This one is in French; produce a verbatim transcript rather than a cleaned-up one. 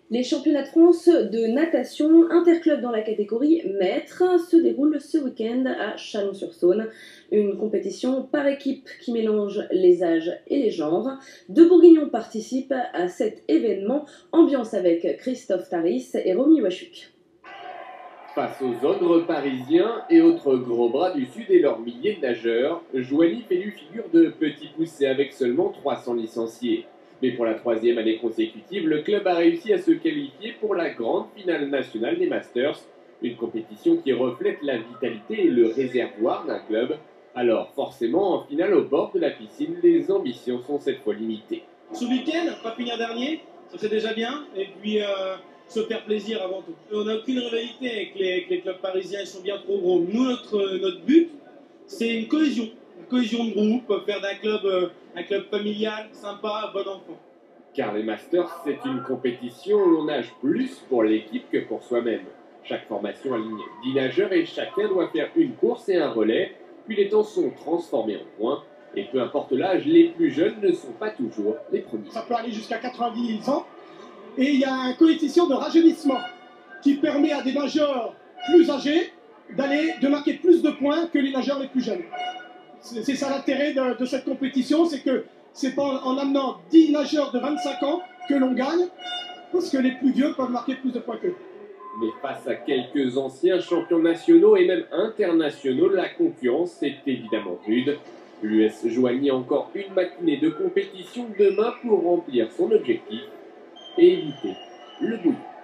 Les championnats de France de natation interclub dans la catégorie maître se déroulent ce week-end à Chalon-sur-Saône. Une compétition par équipe qui mélange les âges et les genres. Deux Bourguignons participent à cet événement. Ambiance avec Christophe Taris et Romy Wachuk. Face aux ogres parisiens et autres gros bras du Sud et leurs milliers de nageurs, Joigny fait lui figure de petit poussé avec seulement trois cents licenciés. Mais pour la troisième année consécutive, le club a réussi à se qualifier pour la grande finale nationale des Masters, une compétition qui reflète la vitalité et le réservoir d'un club. Alors forcément, en finale au bord de la piscine, les ambitions sont cette fois limitées. Ce week-end, pas finir dernier, ça c'est déjà bien, et puis euh, se faire plaisir avant tout. On n'a aucune rivalité avec les, avec les clubs parisiens, ils sont bien trop gros. Nous, notre, notre but, c'est une cohésion. Une cohésion de groupe, faire d'un club euh, un club familial, sympa, bon enfant. Car les Masters, c'est une compétition où l'on nage plus pour l'équipe que pour soi-même. Chaque formation aligne dix nageurs et chacun doit faire une course et un relais, puis les temps sont transformés en points. Et peu importe l'âge, les plus jeunes ne sont pas toujours les premiers. Ça peut aller jusqu'à quatre-vingt-dix ans. Et il y a un coefficient de rajeunissement qui permet à des nageurs plus âgés d'aller, de marquer plus de points que les nageurs les plus jeunes. C'est ça l'intérêt de, de cette compétition, c'est que c'est pas en, en amenant dix nageurs de vingt-cinq ans que l'on gagne, parce que les plus vieux peuvent marquer plus de points qu'eux. Mais face à quelques anciens champions nationaux et même internationaux, la concurrence est évidemment rude. L'U S Joigny a encore une matinée de compétition demain pour remplir son objectif et éviter le bouillon.